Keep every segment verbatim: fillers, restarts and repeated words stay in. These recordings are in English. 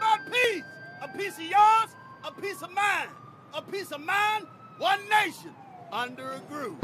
about peace. A piece of yours, a piece of mine. A piece of mine, one nation, under a groove.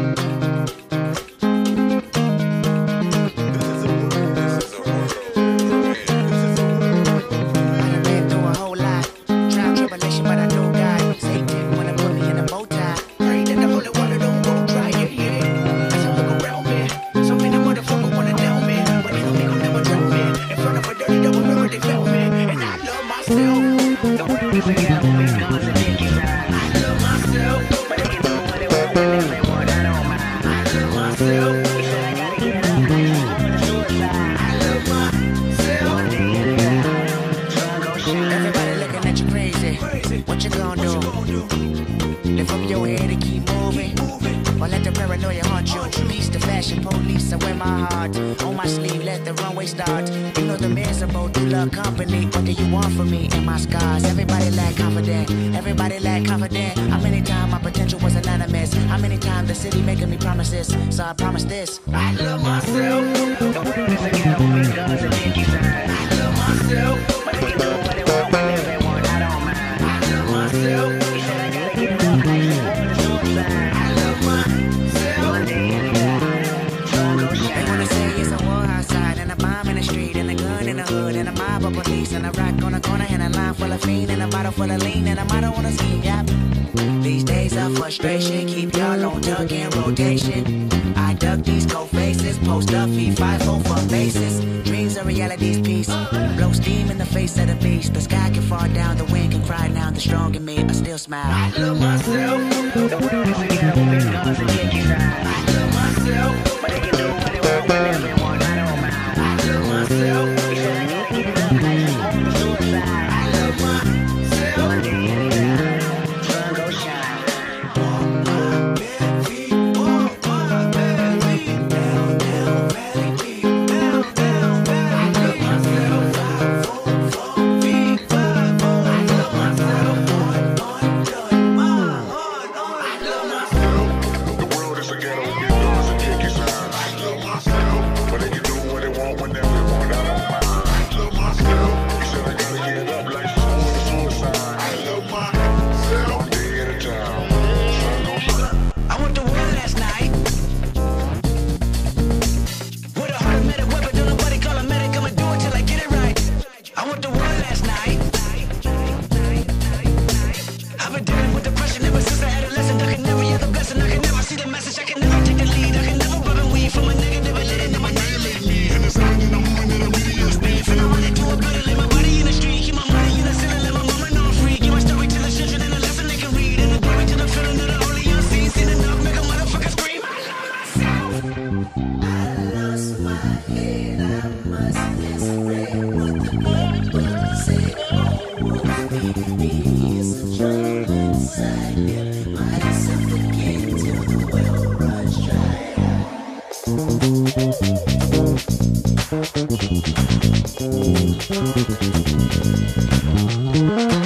Company, what do you want from me and my scars? Everybody lack confident, everybody lack confident. How many times my potential was anonymous? How many times the city making me promises? So I promise this. I love myself. The world is a ghetto because of Dickie side. I love myself. But they can do what they want whenever they want. I don't mind. I love myself. He said I gotta get up like the suicide. I love myself. One day in the eye, sun gon' shine. They wanna say it's a war outside and a bomb in the street and a gun in the hood and a mob of police and a rock on the corner and a line full of fiend and a bottle full of lean and a motto on the scheme, yep. These days of frustration keep y'all on duck in rotation. I duck these cold faces, post up, feed five four for bases. Dreams are reality's piece. Blow steam in the face of the beast. The sky can fall down, the wind can cry now. The strong in me, I still smile. I love myself. The world is a ghetto because of Dickie side. I love myself. But they can do what they want whenever they want. I don't mind. I love myself. He said I gotta get up like the suicide. I love myself. One day in the eye, sun gon' shine. Walk my bare feet, walk my bare feet, down, down, valley deep, down, down, valley. I love myself. Five, four, four feet, five, four. I love myself. On, on, done, my heart, on. I love myself. The world is a ghetto because of Dickie side. I love myself. But they can do what they want whenever they want. I don't mind. I love myself. He said I gotta get up like the suicide. I love myself. One day at a time. Sun gon' shine. I went to war last night with a heart of medic weapon. Don't nobody call a medic. I'ma do it till I get it right. I went to war last night. I've been dealing with depression ever since I adolescent. I can never hear the blessing. I can never see the message. I can never take the lead. I can never rub and weed from a negative and let it never annihilate me. And it's not in the morning that I really use me. Finna run into a better, lay my body in the street. Keep my money in the ceiling, let my mama know I'm free. Give my story to the children and a lesson they can read. And the glory to the feeling of the holy unseen. Seen enough, make a motherfucker scream. I love myself. I lost my head. I must explain what the people say. Oh, me is a drum inside it. I suffocate till the well runs dry.